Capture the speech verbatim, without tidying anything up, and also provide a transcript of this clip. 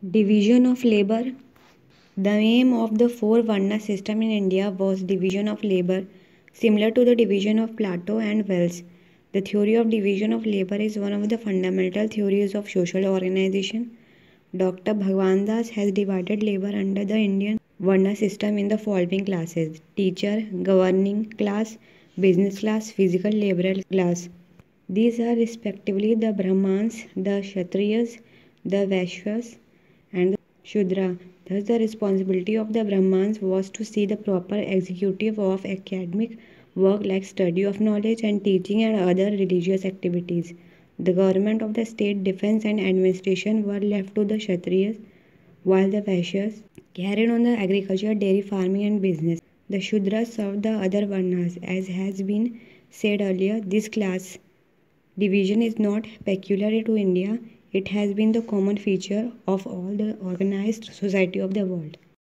Division of labor. The aim of the four Varna system in India was division of labor, similar to the division of Plato and Wells. The theory of division of labor is one of the fundamental theories of social organization. Doctor Bhagwan Das has divided labor under the Indian Varna system in the following classes: teacher, governing class, business class, physical laborer class. These are respectively the Brahmans, the Kshatriyas, the Vaishyas, and the Shudra. Thus, the responsibility of the Brahmans was to see the proper executive of academic work like study of knowledge and teaching and other religious activities. The government of the state, defense, and administration were left to the Kshatriyas, while the Vaishyas carried on the agriculture, dairy farming, and business. The Shudras served the other Varnas. As has been said earlier, this class division is not peculiar to India. It has been the common feature of all the organized society of the world.